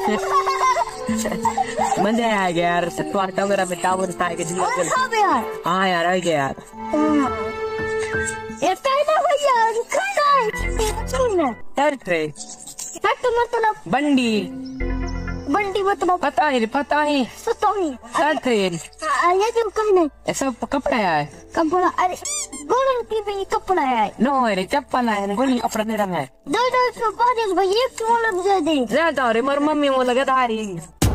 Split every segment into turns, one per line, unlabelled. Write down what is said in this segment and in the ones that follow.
मजा आ गया यार, स्वागत वगैरह में टावर था के यार। हाँ यार आ गया यार।
मतलब
बंडी
बंडी मतलब
पता नहीं
ये जो कहने
ऐसा कपड़ा है।
कपड़ा अरे गोल की भी कपड़ा है।
नो अरे चप्पल है, गोली कपड़ा नहीं रंग है।
दो सौ पाँच भाई एक क्यों लग जाए दे
ज्यादा अरे मर मम्मी वो लगा था रही।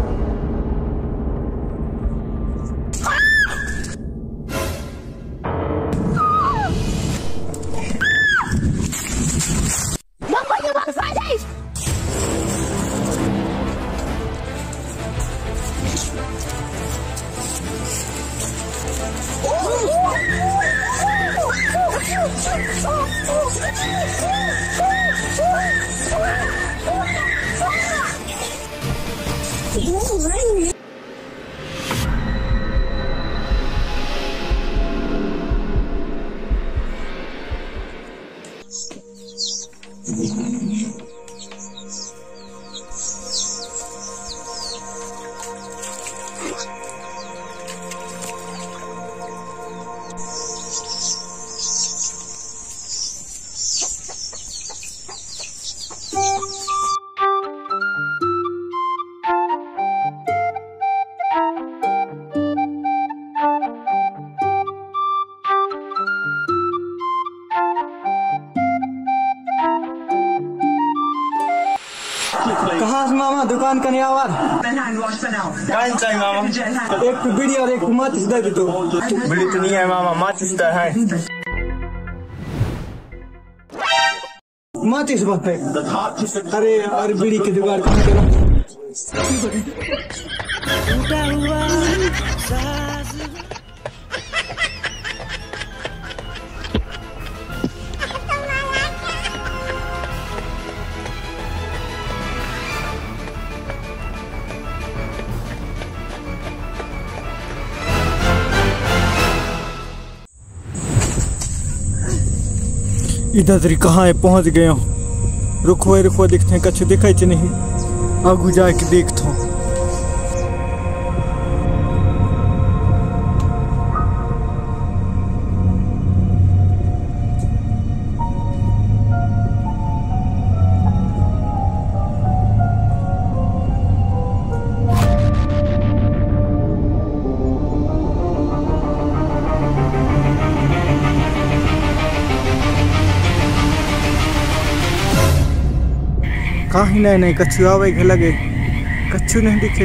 कहाँ से मामा दुकान का नया वार
कौन चाहिए मामा?
एक तो बीड़ी और एक माचिस दे दो।
बीड़ी तो नहीं है मामा, माचिस तो है।
माचिस बात है। अरे और बीड़ी की दुकान कहाँ करो? इधर कहाँ है पहुँच गए हो। रुको देखते हैं कछु दिखाई च नहीं, आगू जाके देखता हूँ। कहीं नहीं कछु आवे के लगे, कछु नहीं दिखे।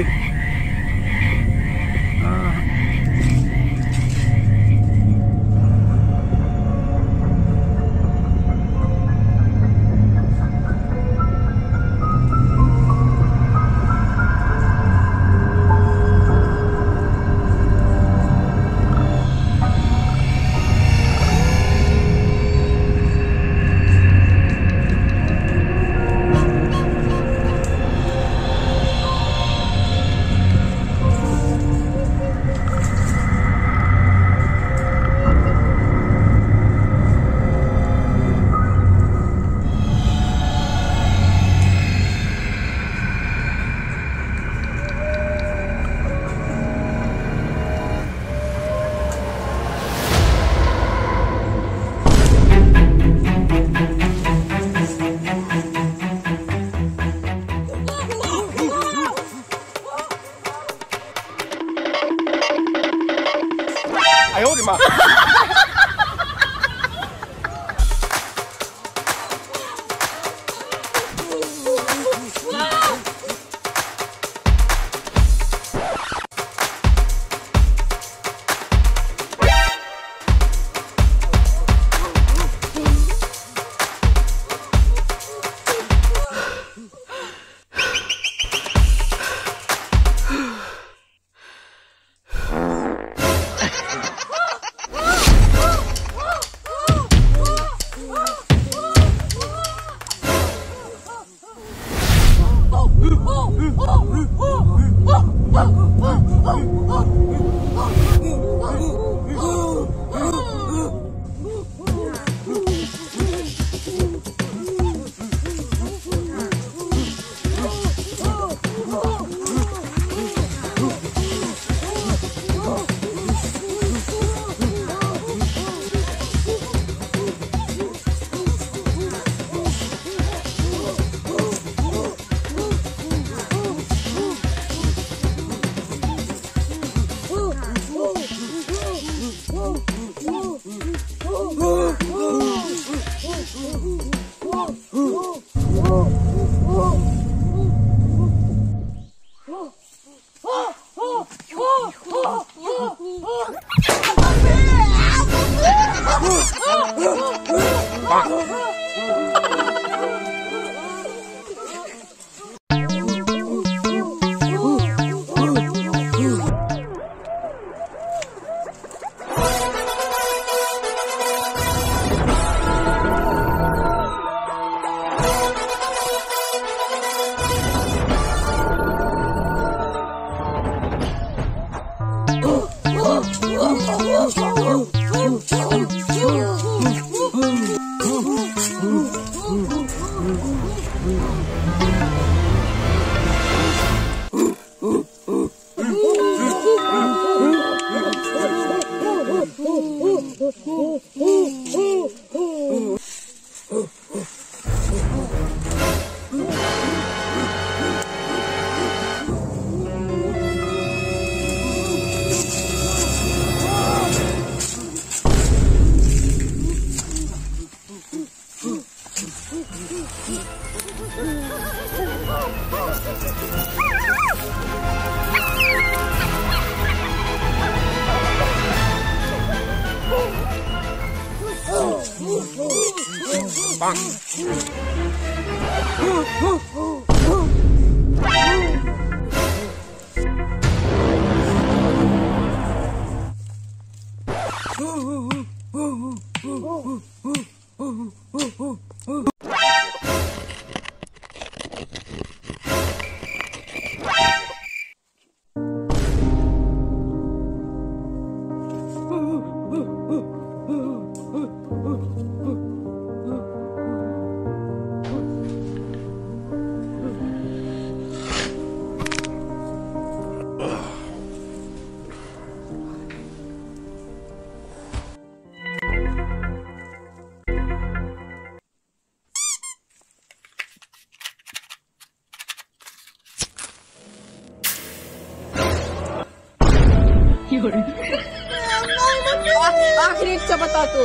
आखिरी इच्छा बता तू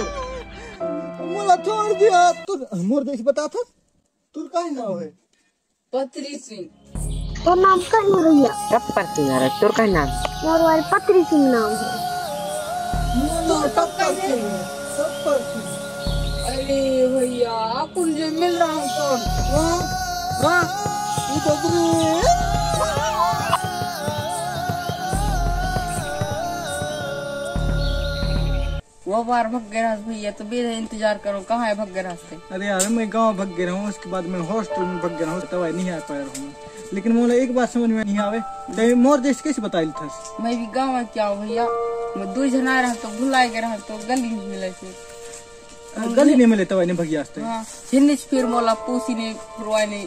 मला छोड़ दिया तू मोर देश बता था तू काहे नाव है
पत्री सिंह
तो नाम का ही भैया
टप्पर सिंह है तोर का नाम
और वाले पत्री सिंह नाम है
तो टप्पर सिंह टप्पर सिंह
अरे भैया अपन जो मिल रहा हूँ तो
हां तू तो
वो बार भग गए रात भैया तो बेद इंतजार करो कहाँ है भग गए रास्ते।
अरे यार मैं गांव भग गया हूँ उसके बाद मैं हॉस्टल में भग गया हूँ तब नहीं आ पाया हूँ लेकिन मोला एक बात समझ में नहीं आवे तो मोर देश कैसे बताइल था
मैं भी गाँव में क्या हूँ भैया मैं दो जना रहा तो भुला गए रहा तो गली में मिले थे
गली नहीं मिले तब नहीं भगिया
हाँ हिन्निच फिर मोला पूसी ने फुरवाई नहीं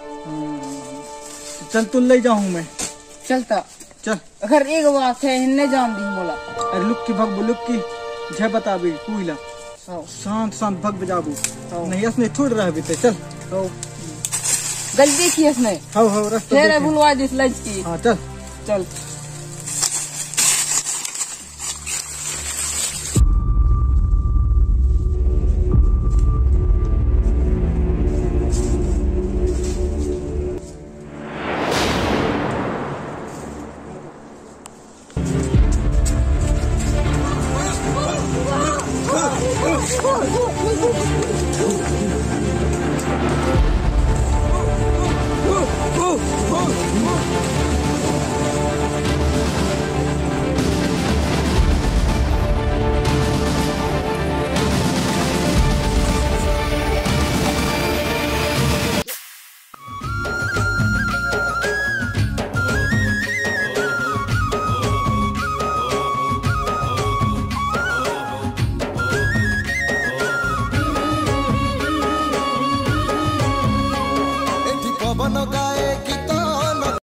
चल तू ले जाऊँ मैं
चलता
चल
अगर एक बात है हिन्ने जान दी मोला
अरे लुक्की भग लुक्की जय बता भी कुइला शांत शांत भग बजाबू नहीं असने छोड़ रहा भी चल
गलती की इसने
हो रास्ता
भुलवा दिस लंच की
हाँ चल
चल